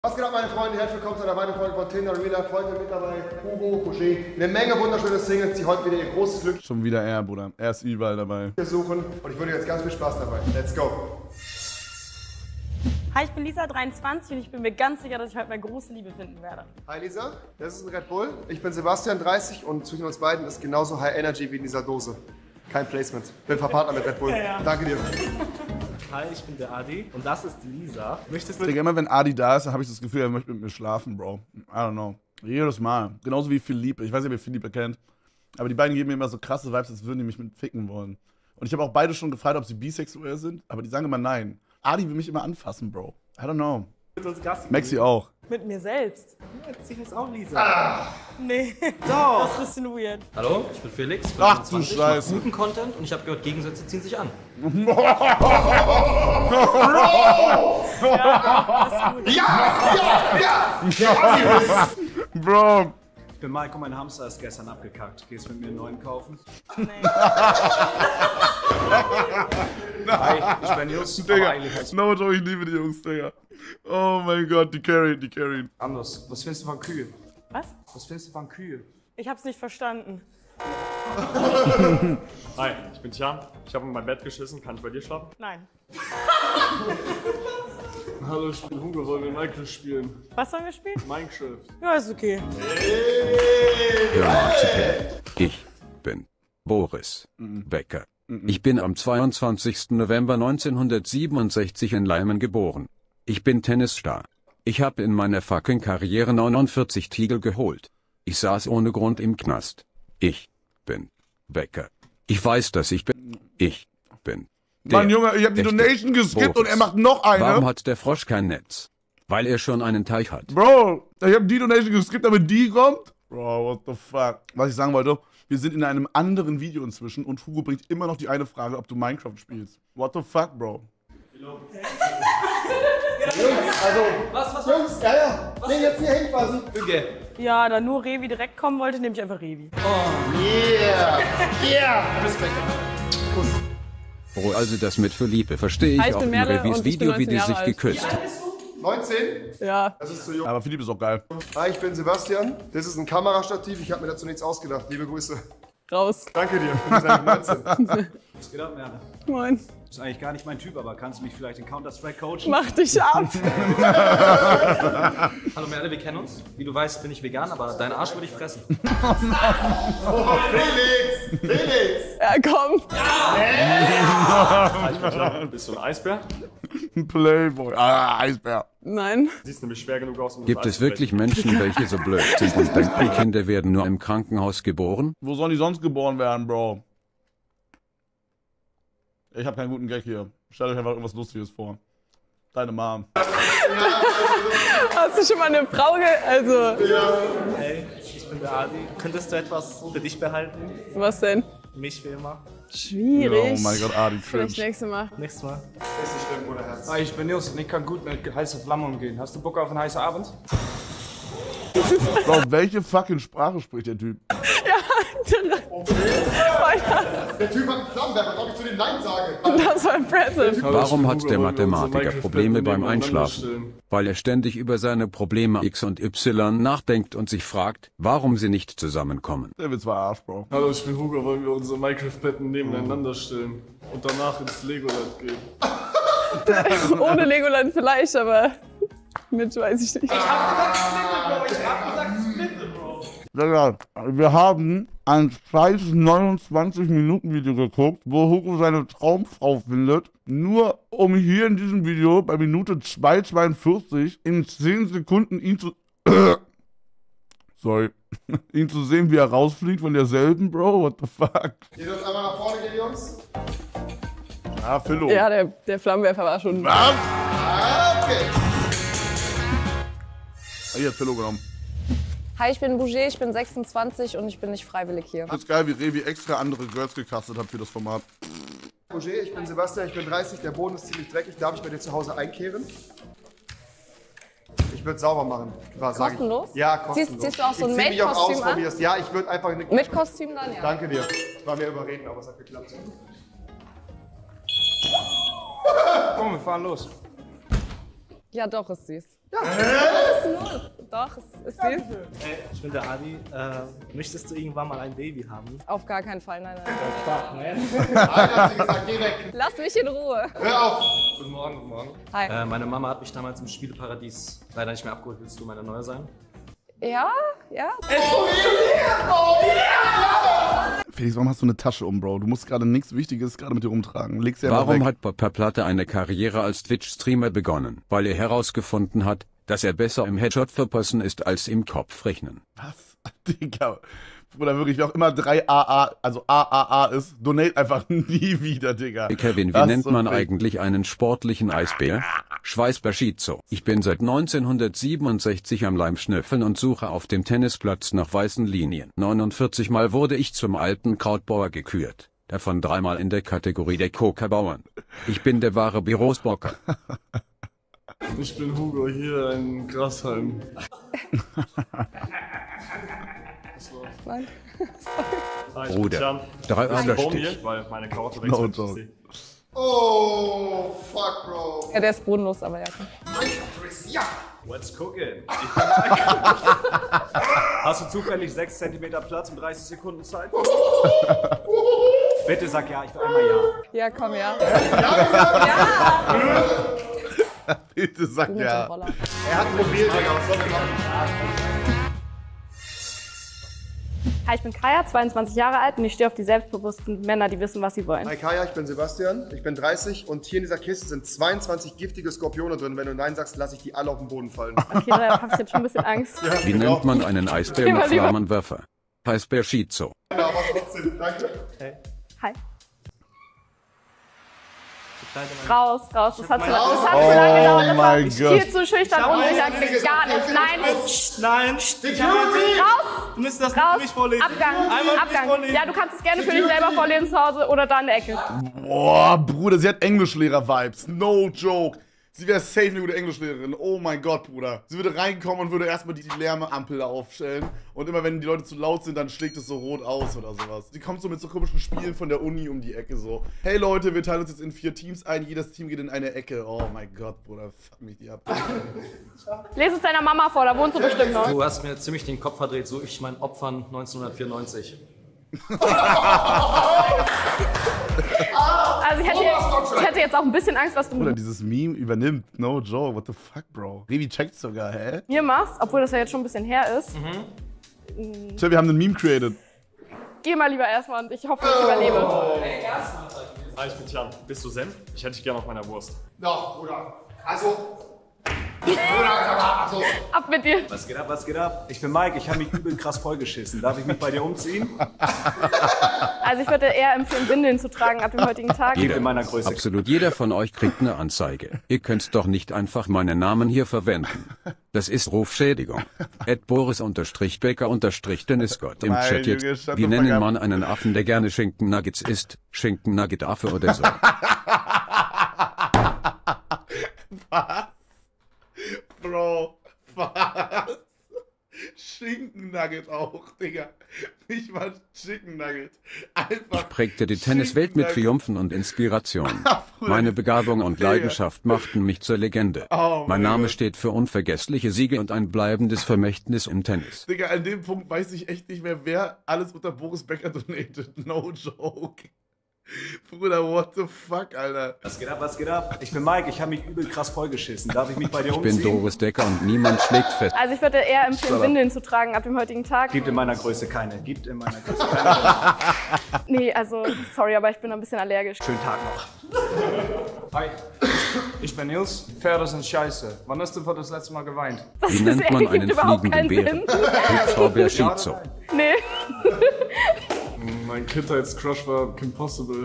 Was geht ab, meine Freunde? Herzlich willkommen zu einer weiteren Folge von Tinder Real Life. Heute mit dabei Hugo, Boucher. Eine Menge wunderschöne Singles, die heute wieder ihr großes Glück schon wieder er, Bruder. Er ist überall dabei. Suchen. Und ich wünsche jetzt ganz viel Spaß dabei. Let's go! Hi, ich bin Lisa, 23 und ich bin mir ganz sicher, dass ich heute meine große Liebe finden werde. Hi Lisa, das ist ein Red Bull. Ich bin Sebastian, 30 und zwischen uns beiden ist genauso High Energy wie in dieser Dose. Kein Placement. Bin verpartner mit Red Bull. Ja. Danke dir. Hi, ich bin der Adi und das ist die Lisa. Möchtest du... Digga, immer wenn Adi da ist, habe ich das Gefühl, er möchte mit mir schlafen, Bro. I don't know. Jedes Mal. Genauso wie Philippe. Ich weiß nicht, ob ihr Philippe kennt. Aber die beiden geben mir immer so krasse Vibes, als würden die mich mit ficken wollen. Und ich habe auch beide schon gefragt, ob sie bisexuell sind. Aber die sagen immer nein. Adi will mich immer anfassen, Bro. I don't know. Maxi auch. Mit mir selbst? Sie heißt auch Lisa. Nee. Doch. Das ist ein bisschen weird. Hallo, ich bin Felix. Bin Ach du 21, Scheiße. mache guten Content und ich habe gehört, Gegensätze ziehen sich an. Bro. Ich bin Maiko, mein Hamster ist gestern abgekackt. Gehst mit mir einen neuen kaufen? Nee. Hi, ich bin Jus. Digga. No, Joe, ich liebe die Jungs, Digga. Oh mein Gott, die carry. Anders, was findest du von Kühe? Was? Was findest du von Kühe? Ich hab's nicht verstanden. Hi, ich bin Tjan. Ich habe in mein Bett geschissen. Kann ich bei dir schlafen? Nein. Hallo, ich bin Hugo. Wollen wir Minecraft spielen? Was sollen wir spielen? Minecraft. Ja, ist okay. Ich bin Boris Becker. Ich bin am 22. November 1967 in Leimen geboren. Ich bin Tennisstar. Ich habe in meiner fucking Karriere 49 Titel geholt. Ich saß ohne Grund im Knast. Ich bin Becker. Ich weiß, dass ich bin. Ich bin. Mann, Junge, ich hab die echte Donation geskippt und Boris. er macht noch eine. Warum hat der Frosch kein Netz? Weil er schon einen Teich hat. Bro, ich hab die Donation geskippt, aber die kommt? Bro, what the fuck? Was ich sagen wollte, wir sind in einem anderen Video inzwischen und Hugo bringt immer noch die eine Frage, ob du Minecraft spielst. What the fuck, Bro? Jungs, ja. Nee, jetzt hier hin quasi. Ja, da nur Revi direkt kommen wollte, nehme ich einfach Revi. Bro, also das mit Philippe verstehe Hi, ich ich auch bin im Merle Revis und ich bin Video, wie 19 die sich Jahre alt. geküsst. 19? Ja. Das ist zu jung. Aber Philipp ist auch geil. Hi, ich bin Sebastian. Das ist ein Kamerastativ. Ich habe mir dazu nichts ausgedacht. Liebe Grüße. Raus. Danke dir. Du bist eigentlich 19. Was geht ab, Merle? Moin. Das ist eigentlich gar nicht mein Typ, aber kannst du mich vielleicht in Counter-Strike coachen? Mach dich ab. Hallo Merle, wir kennen uns. Wie du weißt, bin ich vegan, aber deinen Arsch würde ich fressen. Oh, Felix! Ja, komm. Hi, ich bin Tjan. Bist du ein Eisbär? Playboy. Ah, Eisbär. Nein. Siehst nämlich schwer genug aus, um Gibt es wirklich Menschen, welche so blöd sind und denken, Kinder werden nur im Krankenhaus geboren? Wo sollen die sonst geboren werden, Bro? Ich hab keinen guten Gag hier. Stellt euch einfach irgendwas Lustiges vor. Deine Mom. Hast du schon mal eine Frau Also, Hey, ich bin der Adi. Könntest du etwas für dich behalten? was denn? Mich wie immer. Schwierig. Oh mein Gott, Adi, Vielleicht cringe. nächstes Mal. Nächstes Mal. Ist nicht schlimm, Bruderherz. Hi, ich bin Jus und ich kann gut mit heißer Flamme umgehen. Hast du Bock auf einen heißen Abend? Bro, welche fucking Sprache spricht der Typ? Der Typ hat einen Flammenwerfer, ob ich zu dem Nein sage. Das war impressive. Warum hat der Mathematiker Probleme beim Einschlafen? Weil er ständig über seine Probleme X und Y nachdenkt und sich fragt, warum sie nicht zusammenkommen. Der wird zwar Arsch, Bro. Hallo, ich bin Hugo. Wollen wir unsere Minecraft-Betten nebeneinander stellen und danach ins Legoland gehen? Ohne Legoland vielleicht, aber mit weiß ich nicht. Digga, wir haben ein scheiß 29-Minuten-Video geguckt, wo Hugo seine Traumfrau findet, nur um hier in diesem Video bei Minute 2,42 in 10 Sekunden ihn zu ihn zu sehen, wie er rausfliegt von derselben, Bro, what the fuck? Ihr dürft einmal nach vorne gehen, Jungs. Ah, Philo. Ja, der Flammenwerfer war schon. Was? Okay. Hier hat Philo genommen. Hi, ich bin Bouger, ich bin 26 und ich bin nicht freiwillig hier. Das ist geil, wie Revi extra andere Girls gecastet hat für das Format. Bouger, ich bin Sebastian, ich bin 30. Der Boden ist ziemlich dreckig. Darf ich bei dir zu Hause einkehren? Ich würde sauber machen. Kostenlos? Ja, kostenlos. Ziehst du auch so ein Ich zieh mich auch aus, Maid-Kostüm an? probier's. Ja, ich würde einfach... Mit Kostüm dann, ja. Danke dir. Ich war mir überreden, aber es hat geklappt. Komm, wir fahren los. Ja, doch, ist süß. Doch, es ist süß. Hey, ich bin der Adi. Möchtest du irgendwann mal ein Baby haben? Auf gar keinen Fall, nein, nein. Nein, hat sie gesagt, geh weg. Lass mich in Ruhe. Hör auf. Guten Morgen, guten Morgen. Hi. Meine Mama hat mich damals im Spieleparadies leider nicht mehr abgeholt. Willst du meine Neue sein? Ja, ja. Felix, warum hast du eine Tasche um, Bro? Du musst gerade nichts Wichtiges gerade mit dir rumtragen. Leg's ja einfach Warum weg. hat Papa Platte eine Karriere als Twitch-Streamer begonnen? Weil er herausgefunden hat, dass er besser im Headshot verpassen ist als im Kopf rechnen. Was? Digga. Bruder, wirklich, wer auch immer 3AA, also AAA ist, donate einfach nie wieder, Digga. Kevin, wie Das nennt so man fake. eigentlich einen sportlichen Eisbär? Schweißbär Schizo. Ich bin seit 1967 am Leim schnüffeln und suche auf dem Tennisplatz nach weißen Linien. 49 Mal wurde ich zum alten Krautbauer gekürt. Davon 3 Mal in der Kategorie der Coca-Bauern. Ich bin der wahre Bürosbocker. Ich bin Hugo, hier in Grashalm. Nein. Ah, ich Bruder, bin Jan. 3 Das ist ein Baum Stich. hier, weil meine Karotte No wächst. joke. Oh, fuck, Bro. Ja, der ist bodenlos, aber ja. Ja. Let's cook it. Ich bin Michael. Hast du zufällig 6 cm Platz und 30 Sekunden Zeit? Bitte sag ja, ich will einmal ja. Ja, komm, ja. Bitte sag Du mit dem ja. Roller. Er hat ein Mobil, Digga. Was soll ich machen? Hi, ich bin Kaya, 22 Jahre alt und ich stehe auf die selbstbewussten Männer, die wissen, was sie wollen. Hi Kaya, ich bin Sebastian, ich bin 30 und hier in dieser Kiste sind 22 giftige Skorpione drin. Wenn du Nein sagst, lasse ich die alle auf den Boden fallen. Okay, da habe ich jetzt schon ein bisschen Angst. Wie nennt man einen Eisbär Lieber, mit lieber. Flammenwerfer? Eisbär Schizo. Ja, aber trotzdem, danke. Hi. Raus. Das hat zu lange gedauert. Das war mein Gott. viel zu schüchtern, unsicher, gar nicht. Nein, raus. Du müsstest das Raus. für mich vorlesen. Abgang. Einmal für mich vorlesen. Ja, du kannst es gerne für dich selber vorlesen zu Hause oder da in der Ecke. Boah, Bruder, sie hat Englischlehrer-Vibes. No joke. Sie wäre safe eine gute Englischlehrerin. Oh mein Gott, Bruder. Sie würde reinkommen und würde erstmal die Lärmampel da aufstellen. Und immer wenn die Leute zu laut sind, dann schlägt es so rot aus oder sowas. Sie kommt so mit so komischen Spielen von der Uni um die Ecke so. Hey Leute, wir teilen uns jetzt in 4 Teams ein. Jedes Team geht in eine Ecke. Oh mein Gott, Bruder. Fuck mich die ab. Lese es deiner Mama vor, da wohnst du bestimmt noch. Du hast mir ziemlich den Kopf verdreht, so ich mein Opfern 1994. Also ich hätte jetzt auch ein bisschen Angst, was du Bruder, mit dieses Meme übernimmt. No joke. What the fuck, Bro? Revi checkt sogar, hä? mir machst, obwohl das ja jetzt schon ein bisschen her ist. Tja, wir haben einen Meme created. Geh mal lieber erstmal und ich hoffe, ich überlebe. Ah, ich bin Jan. Bist du Senf? Ich hätte dich gerne auf meiner Wurst. Doch, Bruder. Also. Also. Ab mit dir. Was geht ab, was geht ab? Ich bin Mike, ich habe mich übel krass vollgeschissen. Darf ich mich bei dir umziehen? Also ich würde eher empfehlen, Windeln zu tragen ab dem heutigen Tag. Jeder in meiner Größe. Absolut jeder von euch kriegt eine Anzeige. Ihr könnt doch nicht einfach meinen Namen hier verwenden. Das ist Rufschädigung. @boris_becker_dennisgott im Nein, Chat jetzt. Junge, shut Wie the nennen fuck up. man einen Affen, der gerne Schinken-Nuggets isst? Schinken-Nugget-Affe oder so. Was? Bro, was? Chicken Nugget auch, Digga. Nicht mal Chicken Nugget. Einfach. Ich prägte die Tenniswelt mit Chicken Triumphen und Inspiration. Bruder. Meine Begabung und Digga. Leidenschaft machten mich zur Legende. Oh Mein mein Name Gott. steht für unvergessliche Siege und ein bleibendes Vermächtnis im Tennis. Digga, an dem Punkt weiß ich echt nicht mehr, wer alles unter Boris Becker donatet. No joke. Bruder, what the fuck, Alter. Was geht ab, was geht ab? Ich bin Mike, ich habe mich übel krass vollgeschissen. Darf ich mich bei dir Ich umziehen? bin Doris Decker und niemand schlägt fest. Also ich würde eher empfehlen, Windeln zu tragen ab dem heutigen Tag. Gibt in meiner Größe keine. Gibt in meiner Größe keine. Nee, also sorry, aber ich bin ein bisschen allergisch. Schönen Tag noch. Hi, ich bin Nils. Pferde sind scheiße. Wann hast du für das letzte Mal geweint? Das Wie nennt man ergibt einen überhaupt fliegenden keinen Bären? Sinn. Hubschrauber Schizo. Nee. Mein Kindheitscrush war Kim Possible.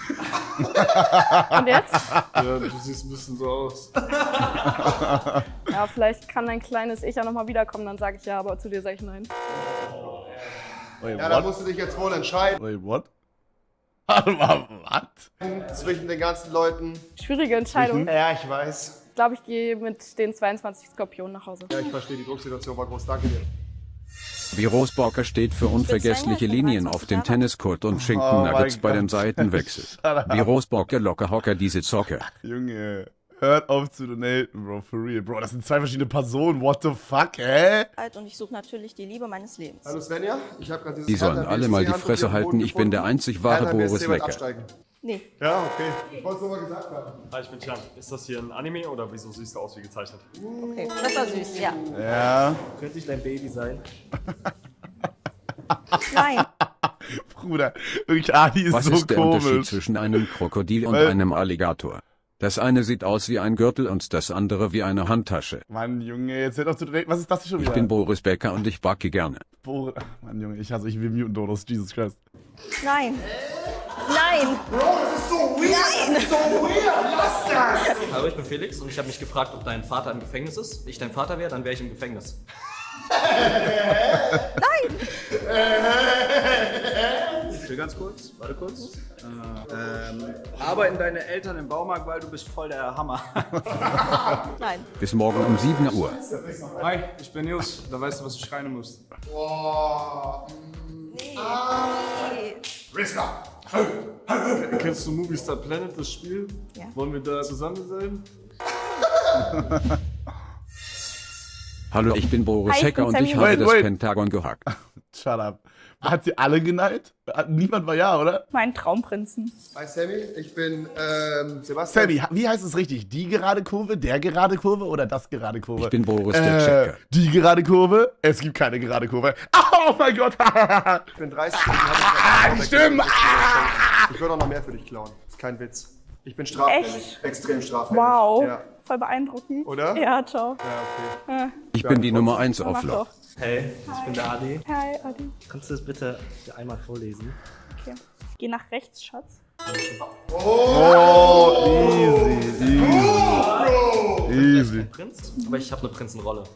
Und jetzt? Ja, du siehst ein bisschen so aus. Ja, vielleicht kann dein kleines Ich ja nochmal wiederkommen, dann sage ich ja, aber zu dir sage ich nein. Wait, Ja, da what? musst du dich jetzt wohl entscheiden Wait, what? Warte mal, was? zwischen den ganzen Leuten. Schwierige Entscheidung. Ja, ich weiß. Ich glaube, ich gehe mit den 22 Skorpionen nach Hause. Ja, ich verstehe, die Drucksituation war groß. Danke dir. Virosbocker steht für unvergessliche Linien auf dem Tenniscourt und Schinken-Nuggets mein bei den Gott. Seitenwechsel. Shut up. Virosbocker Lockerhocker diese Zocke. Junge. Hört auf zu donaten, Bro, for real. Bro, das sind zwei verschiedene Personen, what the fuck, hä? Und ich suche natürlich die Liebe meines Lebens. Hallo Svenja, ich habe gerade dieses Die sollen alle mal die Fresse halten, ich bin der einzig wahre Boris Becker. Nee. Ja, okay. Ich wollte es nur mal gesagt haben. Hi, ich bin Chan. Ist das hier ein Anime oder wieso siehst du aus wie gezeichnet? Okay, das war süß, ja. Ja. Könnte ich dein Baby sein? Nein. Bruder, wirklich, Adi ist Was so ist der Unterschied komisch. zwischen einem Krokodil und einem Alligator? Das eine sieht aus wie ein Gürtel und das andere wie eine Handtasche. Mann, Junge, jetzt hört auf zu donaten. Was ist das hier schon wieder? Ich bin Boris Becker und ich backe gerne. Mann, Junge, ich will muten Dodos, Jesus Christ. Nein. Nein. Bro, das ist so weird. Nein. Das ist so weird. Lass das. Hallo, ich bin Felix und ich habe mich gefragt, ob dein Vater im Gefängnis ist. Ich dein Vater wäre, dann wäre ich im Gefängnis. Nein. Ich will ganz kurz, warte kurz. Arbeiten deine Eltern im Baumarkt, weil du bist voll der Hammer. Nein. Bis morgen um 7 Uhr. Hi, ich bin News. Da weißt du, was du schreien musst. Boah. Nee. Riska. Kennst du Movistar Planet, das Spiel? Ja. Wollen wir da zusammen sein? Hallo, ich bin Boris Hi, ich Becker bin und ich Sammy. habe das Wait. Pentagon gehackt. Shut up. Hat sie alle geneigt? Niemand war ja, oder? Mein Traumprinzen. Hi Sammy, ich bin Sebastian. Sammy, wie heißt es richtig? Die gerade Kurve, der gerade Kurve oder das gerade Kurve? Ich bin Boris der Checker. Die gerade Kurve? Es gibt keine gerade Kurve. Oh mein Gott! Ich bin 30. Stimmt! Ich würde auch noch mehr für dich klauen. Ist kein Witz. Ich bin straffällig. Echt? Extrem straffällig. Wow. Ja. Voll beeindruckend. Oder? Ja, ciao. Ja, okay. Ich bin die Nummer 1 Mach auf Loch. doch. Hey, ich bin der Adi. Hi, Adi. Kannst du das bitte einmal vorlesen? Okay. Geh nach rechts, Schatz. Oh, easy, easy. Ein Prinz, aber ich habe eine Prinzenrolle.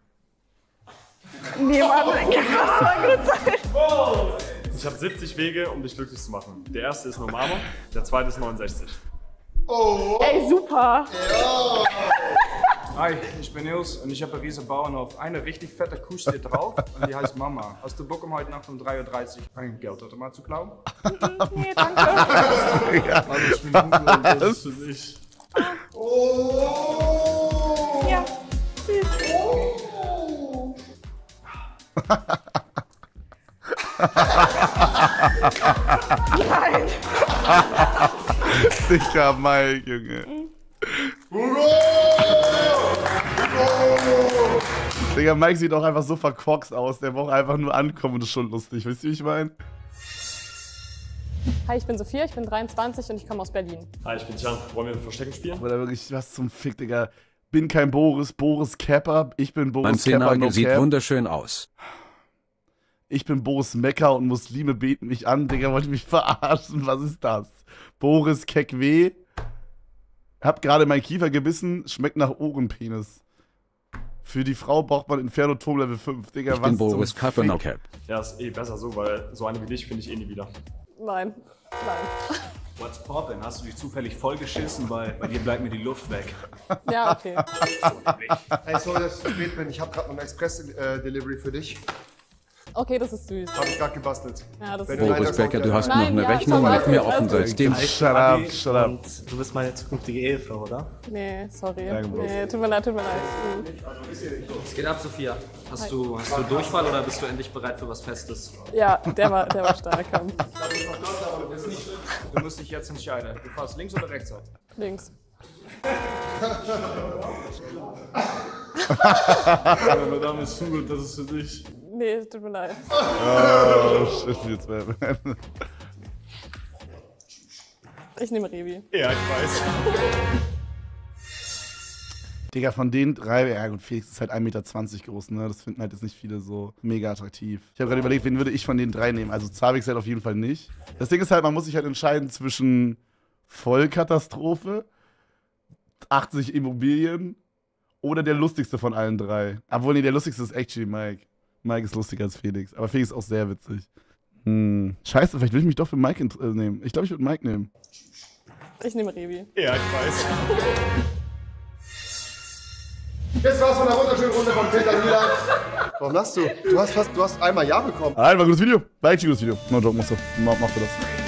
Nee, Mann, das war gut sein. Ich habe 70 Wege, um dich glücklich zu machen. Der erste ist eine Umarmung, der zweite ist 69. Ey, super. Hi, ich bin Nils und ich habe einen riesen Bauernhof. Eine richtig fette Kuh steht drauf und die heißt Mama. Hast du Bock, um heute Nacht um 3:30 Uhr ein Geldautomat zu klauen? Nee, danke. Mann, ich bin Hugo und das ist für dich. Ja. Tschüss. Nein. Dicker Mike, Junge. Digga, Mike sieht auch einfach so verquoxt aus. Der braucht einfach nur ankommen und ist schon lustig. Wisst ihr, wie ich meine? Hi, ich bin Sophia, ich bin 23 und ich komme aus Berlin. Hi, ich bin Chan. Wollen wir Verstecken spielen? Oder wirklich, was zum Fick, Digga. Bin kein Boris, Boris Capper. Ich bin Mein Boris Capper, Szenario no sieht Cap. wunderschön aus. Ich bin Boris Mecker und Muslime beten mich an. Digga, wollt ihr mich verarschen? Was ist das? Boris Kekwe. Hab gerade meinen Kiefer gebissen. Schmeckt nach Ohrenpenis. Für die Frau braucht man Inferno Turm Level 5. Digga, Ich was bin zum Boris Kapper, no Fick? Cap. Ja, ist eh besser so, weil so eine wie dich finde ich eh nie wieder. Nein. Nein. What's poppin'? Hast du dich zufällig vollgeschissen? Bei dir bleibt mir die Luft weg. Ja, okay. Hey, sorry, dass ich zu spät bin. Ich habe gerade noch eine Express-Delivery für dich. Okay, das ist süß. Habe ich gerade gebastelt. Ja, das Wenn ist du Boris leider Becker, kommt, du ja. hast noch Nein, eine ja, Rechnung schon mit mir alles offen, gut. seitdem. Shut up, shut up. Und du bist meine zukünftige Ehefrau, oder? Nee, sorry. Danke, Bro. Nee, tut mir leid, tut mir leid. Was geht ab, Sophia? Hast du Durchfall oder bist du endlich bereit für was Festes? Ja, der war stark. Komm. Du musst dich jetzt entscheiden. Du fährst links oder rechts ab? Links. Meine Dame ist Hugo, das ist für dich. Nee, tut mir leid. Oh, shit, jetzt werden. Ich nehme Revi. Ja, ich weiß. Digga, von den drei, ja gut, Felix ist halt 1,20 Meter groß, ne? Das finden halt jetzt nicht viele so mega attraktiv. Ich habe gerade überlegt, wen würde ich von den drei nehmen? Also Zabix halt auf jeden Fall nicht. Das Ding ist halt, man muss sich halt entscheiden zwischen Vollkatastrophe, 80 Immobilien oder der lustigste von allen drei. Obwohl, nee, der lustigste ist actually Mike. Mike ist lustiger als Felix, aber Felix ist auch sehr witzig. Scheiße, vielleicht will ich mich doch für Mike nehmen. Ich glaube, ich würde Mike nehmen. Ich nehme Revi. Ja, ich weiß. Das war's von der wunderschönen Runde vom Peter Wieland. Warum lachst du? Du hast einmal Ja bekommen. War ein gutes Video. War echt ein gutes Video. No joke, machst du das.